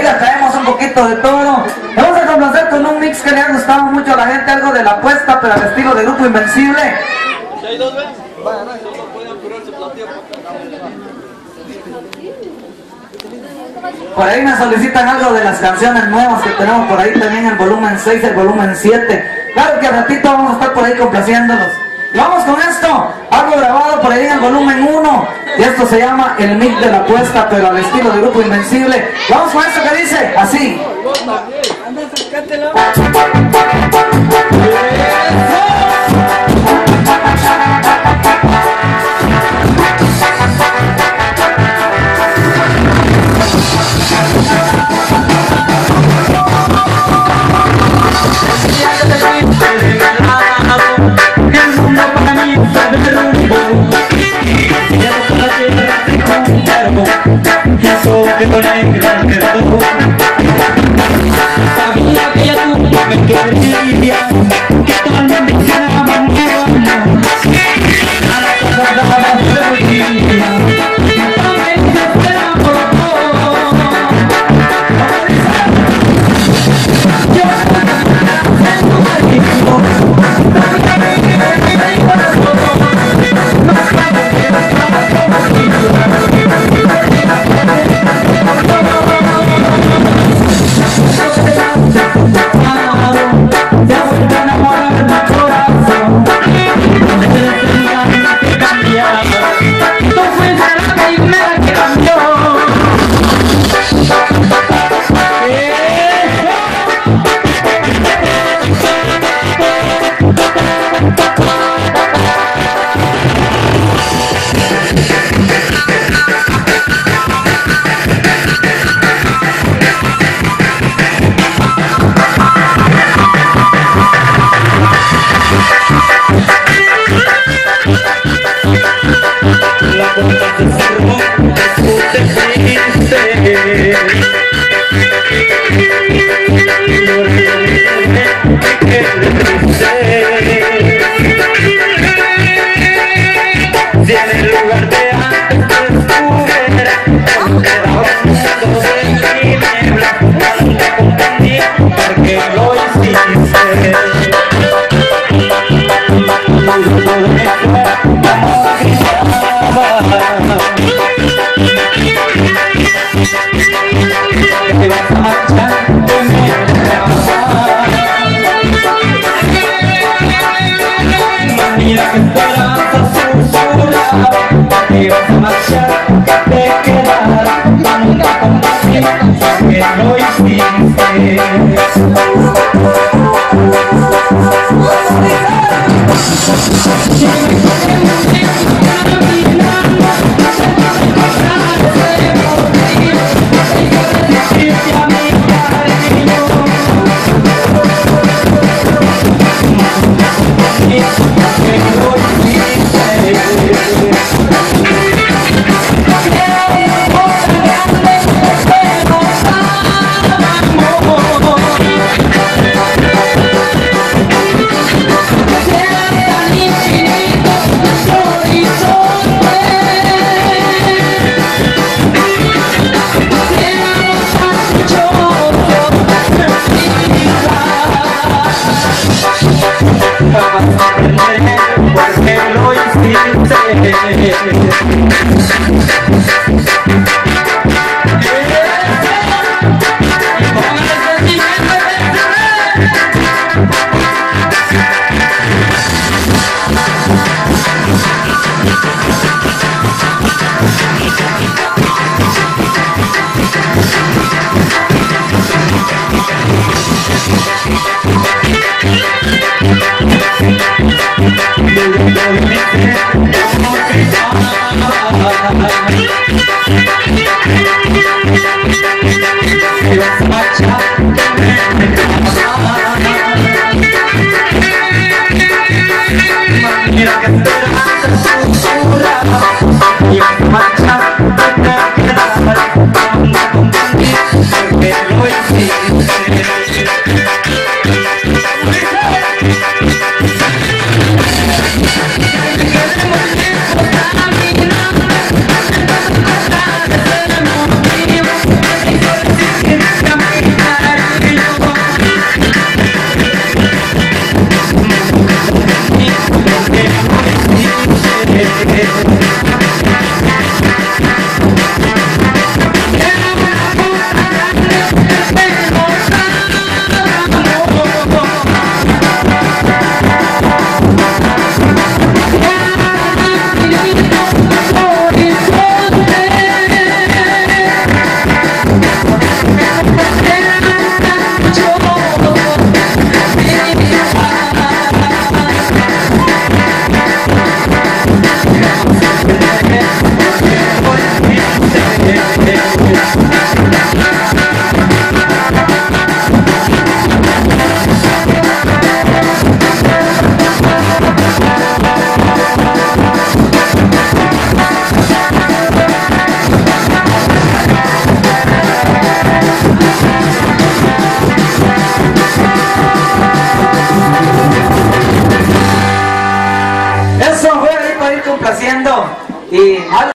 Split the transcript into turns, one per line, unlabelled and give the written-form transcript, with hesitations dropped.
diga, traemos un poquito de todo. Vamos a complacer con un mix que le ha gustado mucho a la gente, algo de la apuesta, pero al estilo de Grupo Invencible.
Si hay dos veces, solo pueden apurarse platillo.
Por ahí me solicitan algo de las canciones nuevas que tenemos por ahí también, el volumen 6, el volumen 7. Claro que al ratito vamos a estar por ahí complaciéndolos. Y vamos con esto, algo grabado por ahí en el volumen 1. Y esto se llama el mix de la apuesta, pero al estilo de Grupo Invencible. Vamos con esto que dice así.
Sabía que ya tú me querías, que todas me mencionaban a la cosa daba felicidad. También te esperaba por todo. Yo en tu marido, sabía que me iba a todo. Más tarde que no estaba contigo.
haciendo y